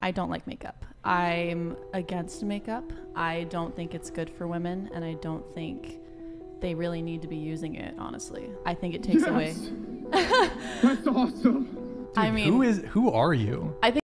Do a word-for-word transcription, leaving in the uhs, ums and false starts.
I don't like makeup. I'm against makeup. I don't think it's good for women, and I don't think they really need to be using it, honestly. I think it takes Yes. away. That's awesome. I mean, who is who are you? I think